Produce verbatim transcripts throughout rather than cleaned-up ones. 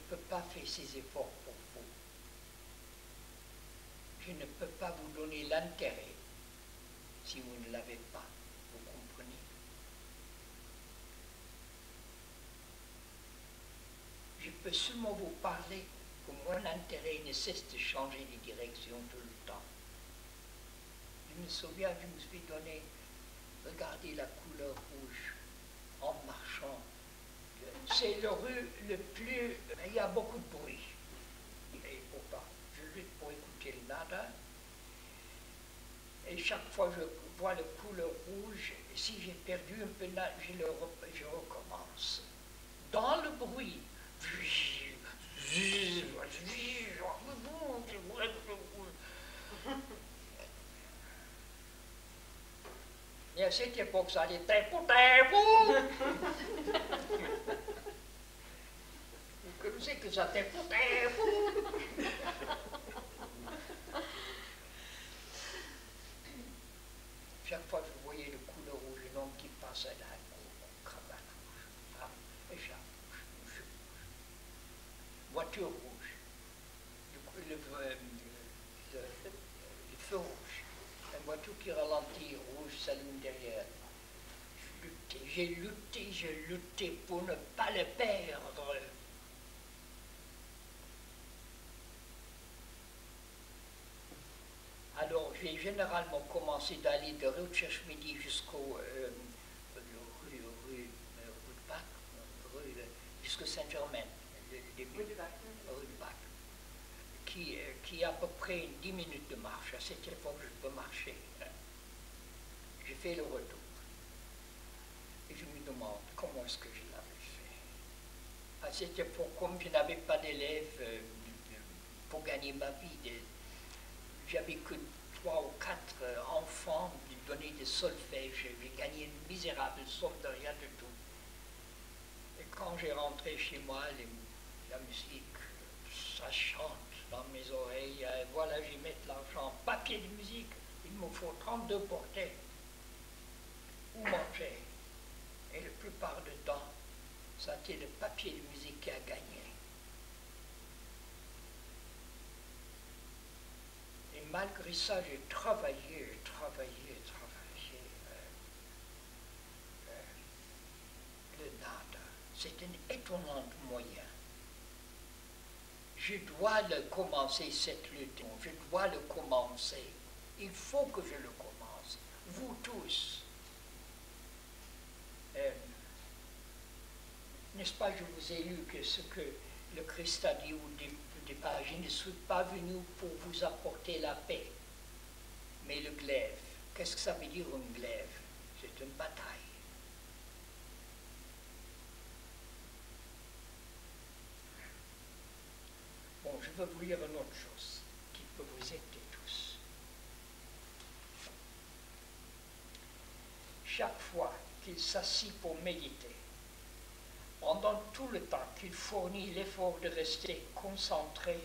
peux pas faire ces efforts pour vous. Je ne peux pas vous donner l'intérêt si vous ne l'avez pas. Vous comprenez? Je peux seulement vous parler que mon intérêt ne cesse de changer de direction tout le temps. Je me souviens, je me suis donné, regardez la couleur rouge en marchant. C'est le rue le plus... Il y a beaucoup de bruit. Et pourtant, je lutte pour écouter le nada. Et chaque fois que je vois la couleur rouge, si j'ai perdu un peu là, je, le, je recommence. Dans le bruit. Et à cette époque, ça allait tempo, tempo. Vous connaissez que ça tempo, tempo. Chaque fois que je voyais le couleur rouge, l'homme qui passait là, cravate rouge, femme, écharpe rouge, rouge, voiture rouge, le, le, le, le, le feu rouge, la voiture qui ralentit rouge s'allume derrière. Je luttais, j'ai lutté, j'ai lutté pour ne pas le perdre. Alors, j'ai généralement commencé d'aller de rue de Cherche-Midi jusqu'au euh, rue, rue, rue de Bac, rue, jusqu'au Saint-Germain, le début, rue du Bac, rue du Bac, qui, euh, qui a à peu près dix minutes de marche. À cette époque, je peux marcher. Hein. J'ai fait le retour. Et je me demande comment est-ce que je l'avais fait. À cette époque, comme je n'avais pas d'élèves euh, pour gagner ma vie, de, j'avais que trois ou quatre euh, enfants qui donnaient des solfèges. J'ai gagné une misérable somme de rien du tout. Et quand j'ai rentré chez moi, les, la musique, ça chante dans mes oreilles. Euh, voilà, j'y mets de l'argent. Papier de musique, il me faut trente-deux portées. Où manger? Et la plupart du temps, ça a été le papier de musique qui a gagné. Et malgré ça, j'ai travaillé, travaillé, travaillé. Euh, euh, le nada, c'est un étonnant moyen. Je dois le commencer, cette lutte. Je dois le commencer. Il faut que je le commence. Vous tous. Euh, N'est-ce pas, je vous ai lu que ce que le Christ a dit au début. Je ne suis pas venu pour vous apporter la paix, mais le glaive. Qu'est-ce que ça veut dire un glaive? C'est une bataille. Bon, je veux vous lire une autre chose qui peut vous aider tous. Chaque fois qu'il s'assit pour méditer, pendant tout le temps qu'il fournit l'effort de rester concentré,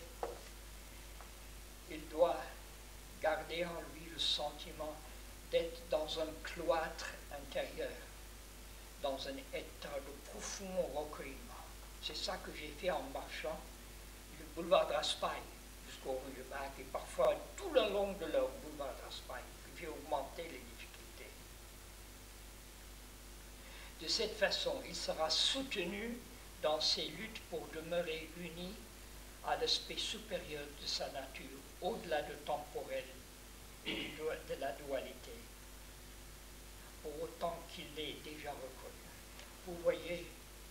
il doit garder en lui le sentiment d'être dans un cloître intérieur, dans un état de profond recueillement. C'est ça que j'ai fait en marchant du boulevard de Raspail jusqu'au rue de Bac et parfois tout le long de leur boulevard de Raspail. J'ai augmenté les difficultés. De cette façon, il sera soutenu dans ses luttes pour demeurer uni à l'aspect supérieur de sa nature, au-delà du temporel et de la dualité, pour autant qu'il l'ait déjà reconnu. Vous voyez,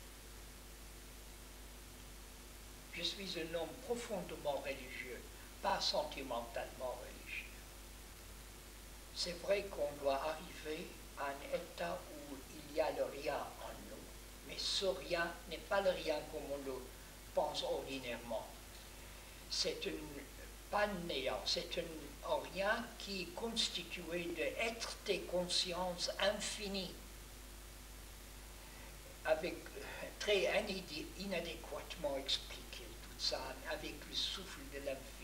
je suis un homme profondément religieux, pas sentimentalement religieux. C'est vrai qu'on doit arriver à un état où il y a le rien en nous, mais ce rien n'est pas le rien comme on le pense ordinairement. C'est un pas néant, c'est un, un rien qui est constitué d'être des consciences infinies, avec très inadéquatement expliqué tout ça, avec le souffle de l'infini.